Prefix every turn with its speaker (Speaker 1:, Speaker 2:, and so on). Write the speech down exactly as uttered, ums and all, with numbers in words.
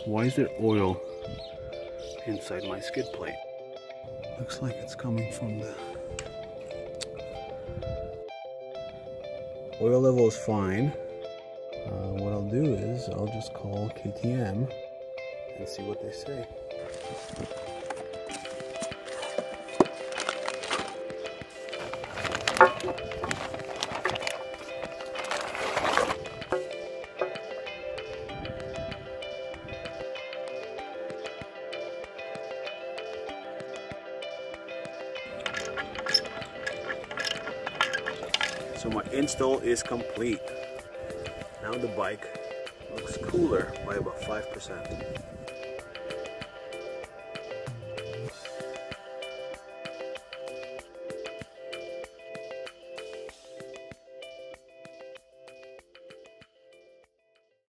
Speaker 1: Why is there oil inside my skid plate? Looks like it's coming from the... Oil level is fine. Uh, what I'll do is I'll just call K T M and see what they say. So my install is complete. Now the bike looks cooler by about five percent.